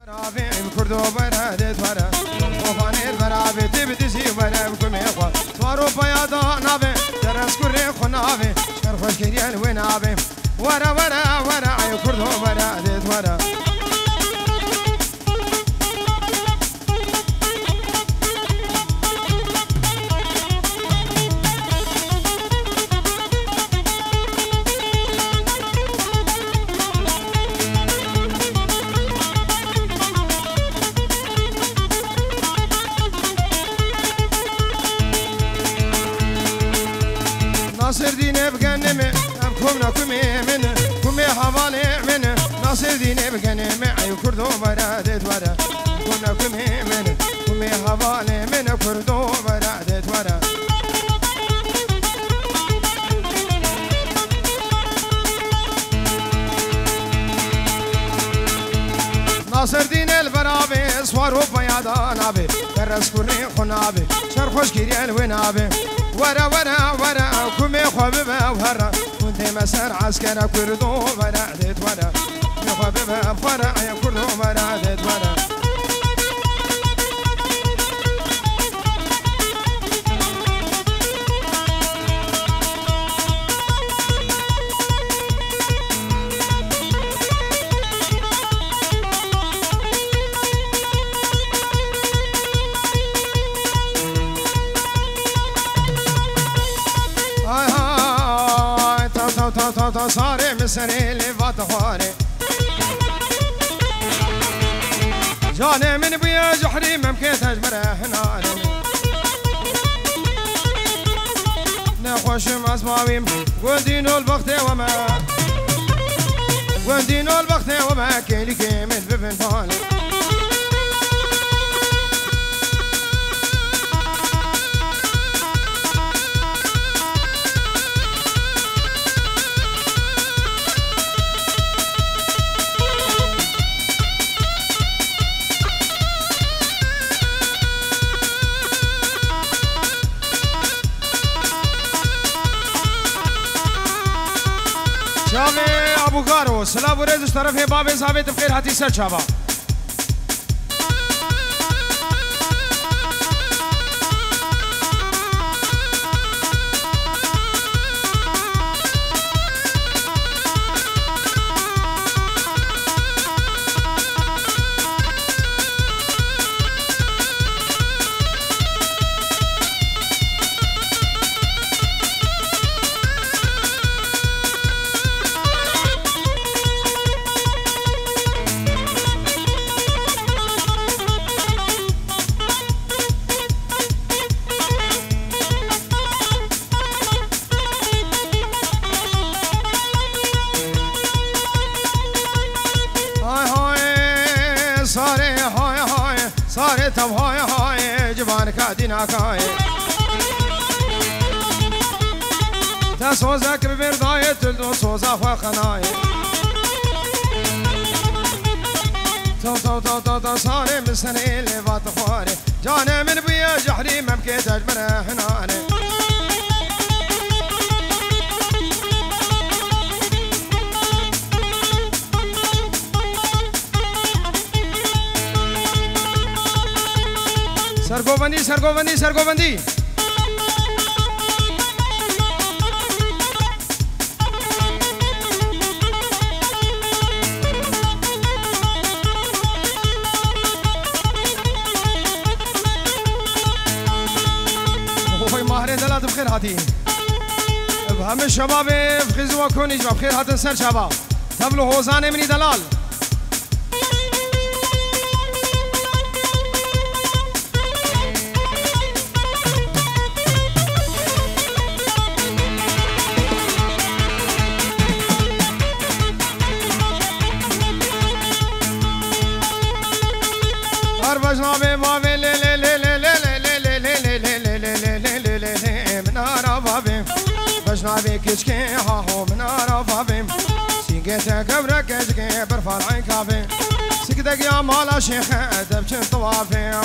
ناصر ديني بغنمي كمنا كمي من كمي حوالي من ناصر ديني بغنمي عيو كردو برادت ورا كمنا كمي من كمي حوالي من كردو برادت ورا ناصر دين البرابي سوارو بيادا نابي درس كوني خنابي شر خوش كيري الونابي ورا ورا ورا كومي خبيبه وهرا كنت مسار عسكر كردو برادت ورا خبيبه بخرا يا كردو برادت ورا صاري مسري لي فاتخواري جاني من بيا جحري ممكن تجبره هنا نخوش مزماويم ودينو البخت وما ودينو البخت وما كيلي كيمل ببنفاني شابي ابو غارو سلام ورزش طرف باب ثابت بخير هاتي سر شابا ساري تب هاي هاي جبان كادينا كاي تسوزك ببرداية تلدو سوزا فخناي تو تو تو تو تو ساري مسني اللي فاتخواري جاني من بيا جحري ممكن تجبره هناني سرگوبندی سرگوبندی سرگوبندی اوه ماهر دلات بخير هاتي بهم الشباب بخزوا كوني بخير هاتن سر شباب تبلو هوزانه مني دلال بجنابي بابي لي لي لي لي لي لي لي لي لي لي لي لي لي لي من عربابي بجنابي كشكي ها هو من عربابي سيقيتك قبرك كشكي برفع العكافي سكتك يا مالا شيخ تبشن طوافي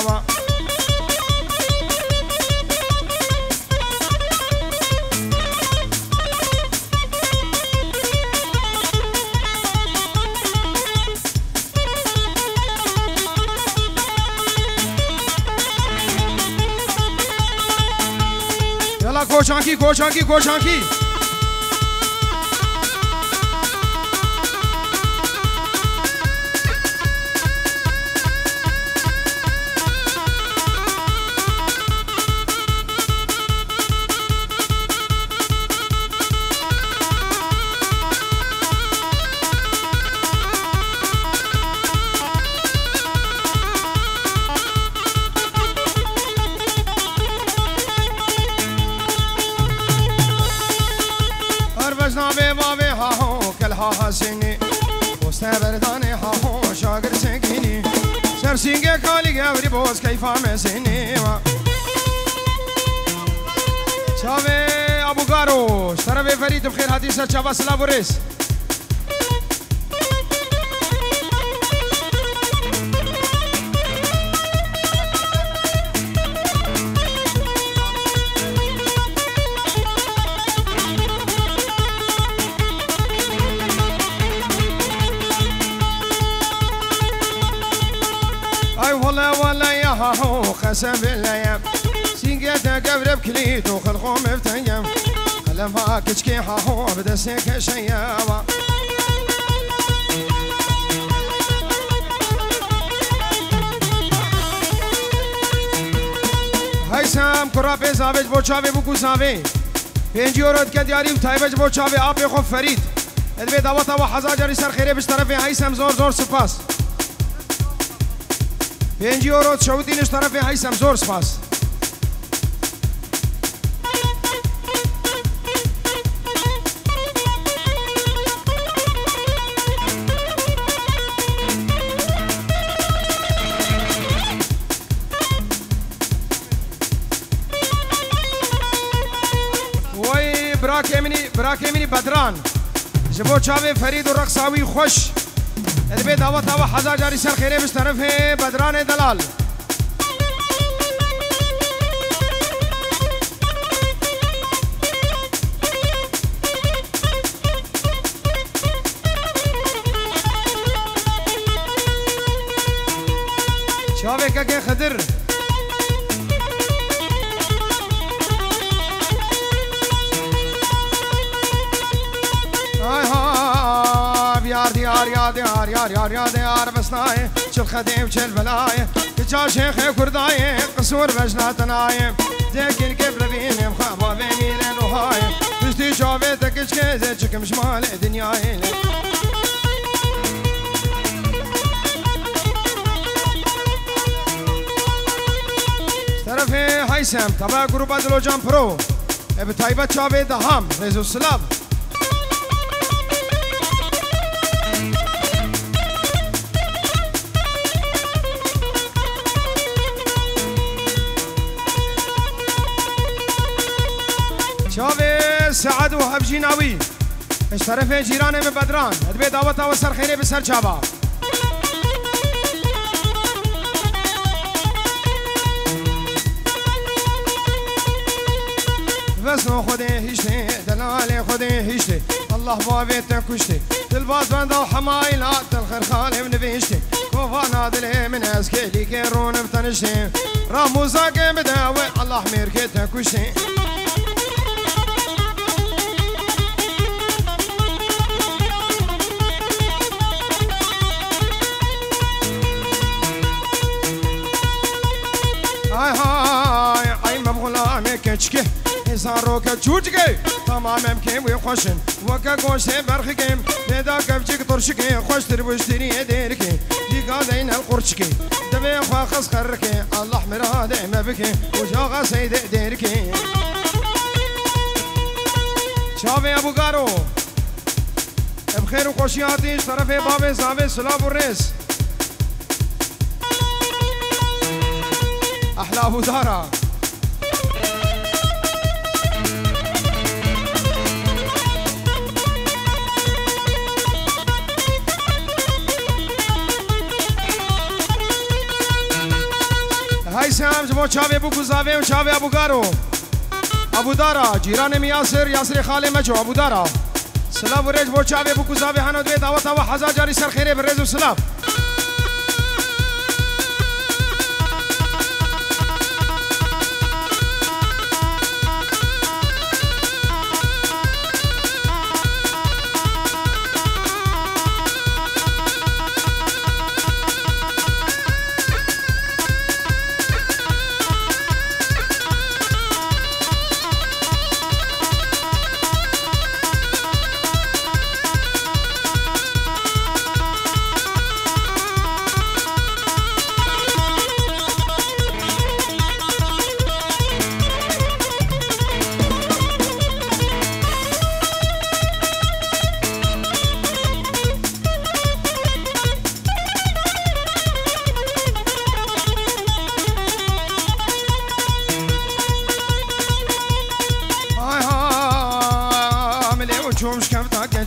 والا کوچانکی کوچانکی کوچانکی حسینی مستبردان ها شاگر سنگینی سرسینگ کالی گوری باز کیفا مسینی چاوه ابو گارو طرف فرید بخیر حدیث چاوه سلام ورس قسم بالله سينجتا قبل بكليت وخلقو مفتنجم خلفها كشكي حاهو بدا سيك شيابا هيسام كرابي زابج بوچاوي بوكو زاوي 5 يورو كدياري وتايبج بوچاوي ابي خو فريد البي دعوتا وحزا جاري سر خيري بش طرفي هيسام زور زور سپاس 5 يورو تشودينش طرفي هيثم زور سپاس وي براكيمني بدران جبو چاوي فريد ورقصاوي خوش البي دعوت هوا حزا جاري سر خيري بش طرف ہے بدران دلال شاوه كاكي خدر يار بسناي شل خديم شل بلاي تجا شيخ كرداي قصور بجنات نايم ذاكر كيف ربيني مخابا بميرين وهاي مشتي شوفتك اشكيزة شكم شمال دنياي طرفي هيثم تبع جروب دلوجان برو بتايبة شابي دهام ريزو سلاب شابي سعد وهب جيناوي اشترفين جيراني من بدران ادبي دعوتها وسر خيري بسر شابا وزنو خودي هيشتي دلالي خودي هيشتي الله بابي تكشتي تلباس بندا وحمايلات الخير خالي من بيشتي كوفا نادلي من اسكيلي كيرون بتنشتي راموزا كي بداوي الله حميركي تكشتي كشكي هزارو كجوجكي تمام مكيم ويخوشن وكا قوشي برخكيم لدا كبجيك طرشكي خوش تربوشتري ديركي جيكا زين القرشكي دبي خاخص خركي الله مراد ما بكي وجاغا سيد ديركي شافي ابو قارو بخير وخوشياتيش طرفي بابي زابي سلاب الرئيس احلى ابو دارا هيثم جبو چاوي ابو گزاوي و چاوي ابو گارو ابو دارا جيران ياسر خالي مجو ابو دارا سلام ورج بو چاوي ابو گزاوي هنو دوي دعوت و حزا جاري سر خيري بالرز وسلام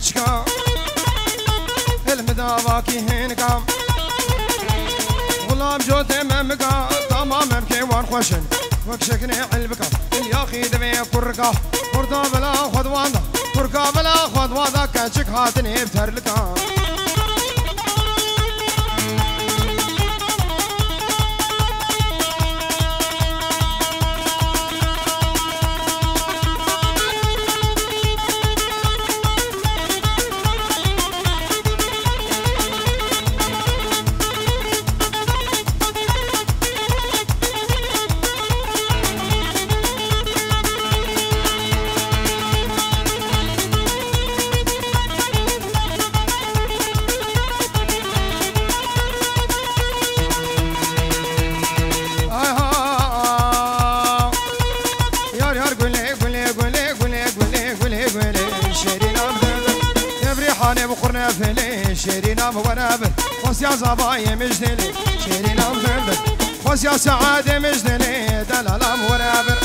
قرشكا المداواكي هينكا غلام جوت ممكا تمام بكيوان خوشن وكشكني علبكا الياخي دبي كركا كردا بلا خدوانا كركا بلا خدوانا كشك هاتني بترلكا شيرينا مورابر وسيا زبايا مجدلي شيرينا مورابر وسيا سعادة مجدلي دلالا مورابر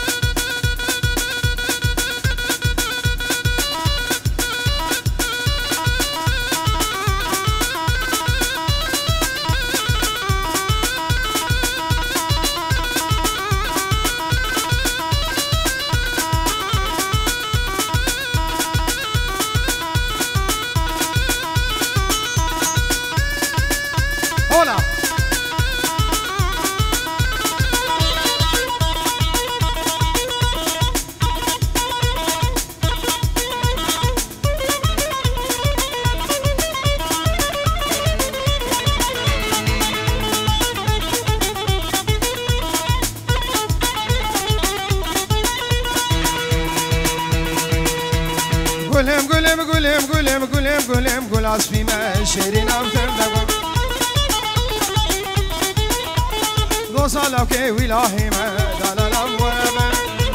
قولم قول عصفي ما شيرينا متردقوا دو صالو كي ولاهي ما دالا مورابا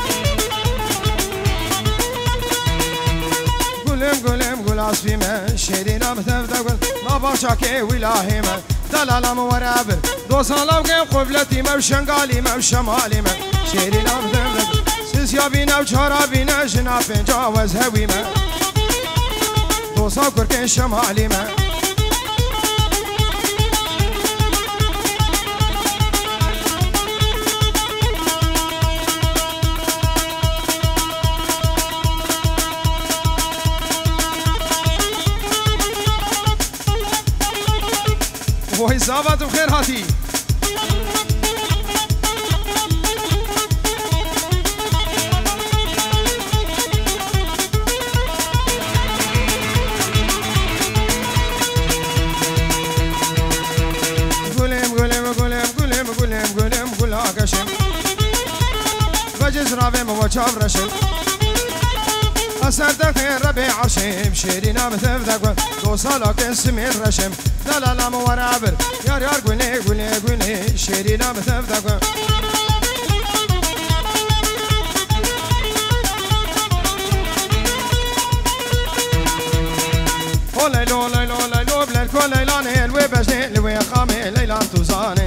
قولم قول عصفي ما شيرينا متردقوا ما باشا كي ولاهي ما دالا مورابا دو صالو كي قبلتي ما وشنقالي ما وشمالي ما شيرينا متردقوا سيسيا بينا وشارا بينا جنافين جاوز هوي ما وصاكر كان شمالي ما وهي صابت بخير هاتي بجز رابي موجاب رشم أسرد خير ربي عرشم شيرينا مثفدق دو صالك اسمي الرشم لا لا مورابر يار قولي شيرينا مثفدق ليلو بلالكو ليلاني الوي بجني الوي خامي ليلان توزاني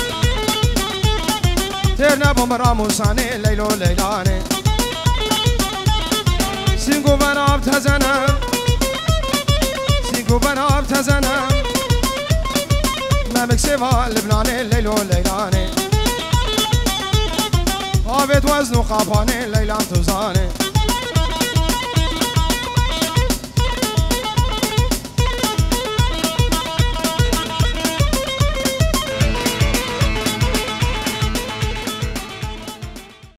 ترنا بمراموساني ليلو ليلاني سينكو بناب تزنا ما مكسبها لبناني ليلو ليلاني هابت وزنو خاباني ليلان توزاني